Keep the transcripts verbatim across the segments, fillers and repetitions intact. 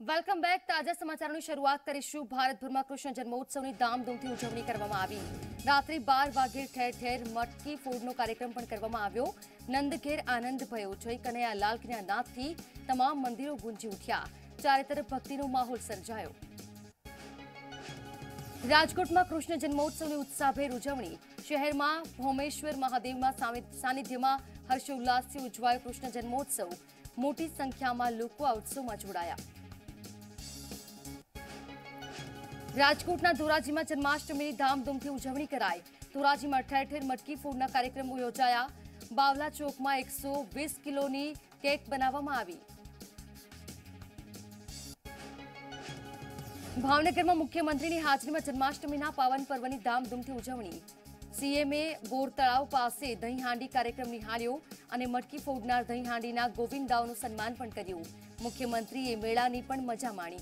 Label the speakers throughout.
Speaker 1: Welcome back. તાજા સમાચારોની શરૂઆત કરીશું. ભારતભરમાં કૃષ્ણ જન્મોત્સવની ધામધૂમથી ઉજવણી કરવામાં આવી. રાત્રે બાર વાગે ઠેર ઠેર મટકી ફોડનો કાર્યક્રમ પણ કરવામાં આવ્યો. નંદઘેર આનંદ ભયો. જય કનૈયા લાલ કીના નાદથી તમામ મંદિરો ગુંજી ઉઠ્યા. ચારે તરફ ભક્તિનો માહોલ સર્જાયો. રાજકોટમાં કૃષ્ણ જન્મોત્સવની ઉત્સાહભેર ઉજવણી. શહેરમાં ભૌમેશ્વર મહાદેવના સાનિધ્યમાં હર્ષોલ્લાસથી ઉજવાયો કૃષ્ણ જન્મોત્સવ. મોટી સંખ્યામાં લોકો આ ઉત્સવમાં જોડાયા. રાજકોટના ધોરાજીમાં જન્માષ્ટમીની ધામધૂમથી ઉજવણી કરાઈ. ધોરાજીમાં ઠેર ઠેર મટકી ફોડના કાર્યક્રમો યોજાયા. બાવલા ચોકમાં એકસો વીસ કિલોની કેક બનાવવામાં આવી. ભાવનગરમાં મુખ્યમંત્રીની હાજરીમાં જન્માષ્ટમીના પાવન પર્વની ધામધૂમથી ઉજવણી. સીએમએ બોર તળાવ પાસે દહીં હાંડી કાર્યક્રમ નિહાળ્યો અને મટકી ફોડનાર દહીં હાંડીના ગોવિંદાઓનું સન્માન પણ કર્યું. મુખ્યમંત્રીએ મેળાની પણ મજા માણી.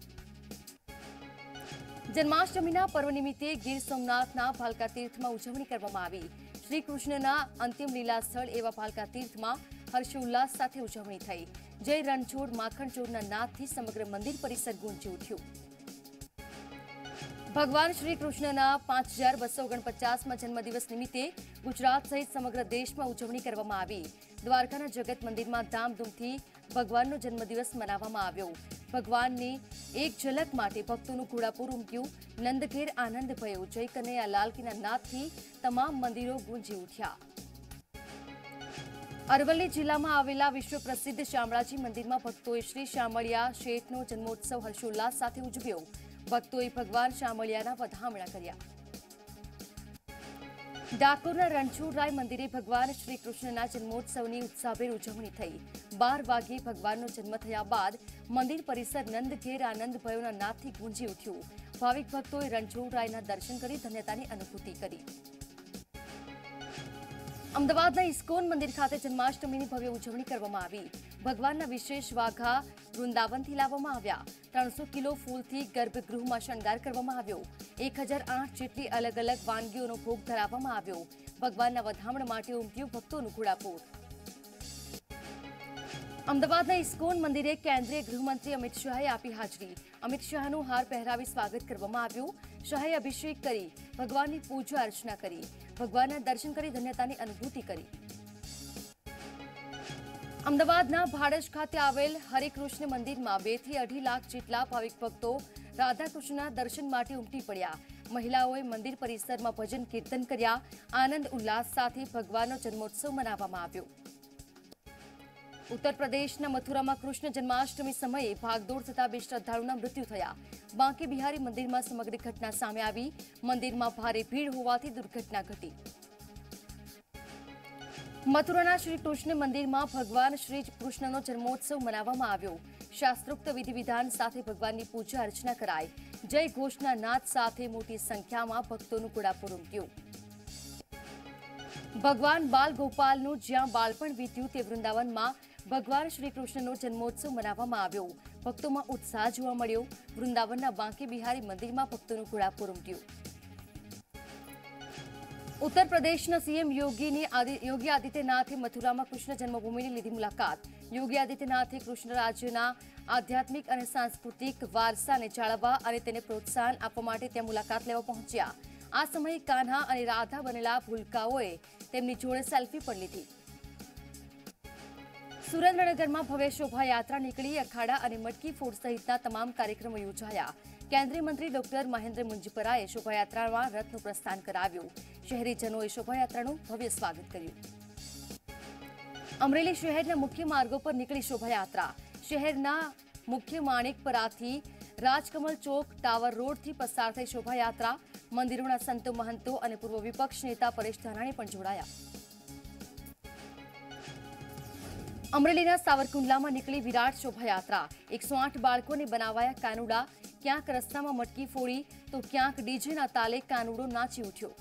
Speaker 1: જન્માષ્ટમીના પર્વ નિમિત્તે ગીર સોમનાથના ભાલકા તીર્થમાં ઉજવણી કરવામાં આવી. શ્રી કૃષ્ણના અંતિમ લીલા સ્થળ એવા ભાલકા તીર્થમાં હર્ષોલ્લાસ સાથે ઉજવણી થઈ. જય રણછોડ માખણચોરના નાદથી સમગ્ર મંદિર પરિસર ગુંજી ઉઠ્યું. ભગવાન શ્રી કૃષ્ણના પાંચ હજાર બસો ઓગણપચાસમાં જન્મદિવસ નિમિત્તે ગુજરાત સહિત સમગ્ર દેશમાં ઉજવણી કરવામાં આવી. દ્વારકાના જગત મંદિરમાં ધામધૂમથી ભગવાનનો જન્મદિવસ મનાવવામાં આવ્યો. ભગવાનની એક ઝલક માટે ભક્તોનું ઘોડાપુર ઉમટ્યું. નંદઘેર આનંદ ભયો. જય કનૈયા લાલ કીના નાદથી તમામ મંદિરો ગુંજી ઉઠ્યા. અરવલ્લી જિલ્લામાં આવેલા વિશ્વ પ્રસિદ્ધ શામળાજી મંદિરમાં ભક્તોએ શ્રી શામળિયા શેઠનો જન્મોત્સવ હર્ષોલ્લાસ સાથે ઉજવ્યો. ભક્તોએ ભગવાન શામળિયાના વધામણા કર્યા. ડાકોરના રણછોડરાય મંદિરે ભગવાન શ્રી કૃષ્ણના જન્મોત્સવની ઉત્સાહભેર ઉજવણી થઈ. બાર વાગ્યે ભગવાનનો જન્મ થયા બાદ મંદિર પરિસર નંદઘેર આનંદ ભયોના નાદથી ગુંજી ઉઠ્યું. ભાવિક ભક્તોએ રણછોડરાયના દર્શન કરી ધન્યતાની અનુભૂતિ કરી. અમદાવાદના ઇસ્કોન મંદિર ખાતે જન્માષ્ટમીની ભવ્ય ઉજવણી કરવામાં આવી. ભગવાનના વિશેષ વાઘા વૃંદાવનથી લાવવામાં આવ્યા. ત્રણસો કિલો ફૂલથી ગર્ભગૃહમાં શણગાર કરવામાં આવ્યો. એક હજાર આઠ જેટલી અલગ અલગ વાનગીઓનો ભોગ ધરાવવામાં આવ્યો. ભગવાનના વધામણ માટે ઉમટ્યું ભક્તોનું ઘોડાપુર. અમદાવાદના ઇસ્કોન મંદિરે કેન્દ્રીય ગૃહમંત્રી અમિત શાહે આપી હાજરી. અમિત શાહનું હાર પહેરાવી સ્વાગત કરવામાં આવ્યું. શાહે અભિષેક કરી ભગવાનની પૂજા અર્ચના કરી. ભગવાનના દર્શન કરી ધન્યતાની અનુભૂતિ કરી. અમદાવાદના ભાડજ ખાતે આવેલ હરિકૃષ્ણ મંદિરમાં બે થી અઢી લાખ જેટલા ભાવિક ભક્તો રાધાકૃષ્ણના દર્શન માટે ઉમટી પડ્યા. મહિલાઓએ મંદિર પરિસરમાં ભજન કીર્તન કર્યા. આનંદ ઉલ્લાસ સાથે ભગવાનનો જન્મોત્સવ મનાવવામાં આવ્યો. ઉત્તર પ્રદેશના મથુરામાં કૃષ્ણ જન્માષ્ટમી સમયે ભાગદોડ થતા બે શ્રદ્ધાળુના મૃત્યુ થયા. બાંકે બિહારી મંદિરમાં સમગ્ર ઘટના સામે આવી. મંદિરમાં ભારે ભીડ હોવાથી દુર્ઘટના ઘટી. મથુરાના શ્રી કૃષ્ણ મંદિરમાં ભગવાન શ્રી કૃષ્ણનો જન્મોત્સવ મનાવવામાં આવ્યો. શાસ્ત્રોક્ત વિધિ વિધાન સાથે ભગવાનની પૂજા અર્ચના કરાઈ. જય ઘોષના નાદ સાથે મોટી સંખ્યામાં ભક્તોનું ઘોડાપુર ઉમટ્યું. ભગવાન બાલ ગોપાલનું જ્યાં બાળપણ વીત્યું તે વૃંદાવનમાં ભગવાન શ્રી કૃષ્ણનો જન્મોત્સવ મનાવવામાં આવ્યો. ભક્તોમાં ઉત્સાહ જોવા મળ્યો. વૃંદાવનના બાંકે બિહારી મંદિરમાં ભક્તોનું ઘોડાપુર ઉમટ્યું. ઉત્તર પ્રદેશના સીએમ યોગીની યોગી આદિત્યનાથે મથુરામાં કૃષ્ણ જન્મભૂમિની લીધી મુલાકાત. યોગી આદિત્યનાથે કૃષ્ણ રાજ્યના આધ્યાત્મિક અને સાંસ્કૃતિક વારસાને જાળવવા અને તેને પ્રોત્સાહન આપવા માટે ત્યાં મુલાકાત લેવા પહોંચ્યા. આ સમયે કાન્હા અને રાધા બનેલા ભૂલકાઓએ તેમની જોડે સેલ્ફી પણ લીધી. સુરેન્દ્રનગરમાં ભવ્ય શોભાયાત્રા નીકળી. અખાડા અને મટકી ફોડ સહિતના તમામ કાર્યક્રમો યોજાયા. કેન્દ્રીય મંત્રી ડોક્ટર મહેન્દ્ર મુંજપરાએ શોભાયાત્રામાં રથનું પ્રસ્થાન કરાવ્યું. શહેરીજનોએ શોભાયાત્રાનું ભવ્ય સ્વાગત કર્યું. અમરેલી શહેરના મુખ્ય માર્ગો પર નીકળી શોભાયાત્રા. શહેરના મુખ્ય માણેકપરાથી રાજકમલ ચોક ટાવર રોડથી પસાર થઈ શોભાયાત્રા. મંદિરોના સંતો મહંતો અને પૂર્વ વિપક્ષ નેતા પરેશ ધાનાણી પણ જોડાયા. અમરેલીના સાવરકુંડલામાં નીકળી વિરાટ શોભાયાત્રા. એકસો આઠ બાળકોને બનાવાયા કાનુડા. ક્યાંક રસ્તામાં મટકી ફોડી તો ક્યાંક ડીજેના તાલે કાનુડો નાચી ઉઠ્યો.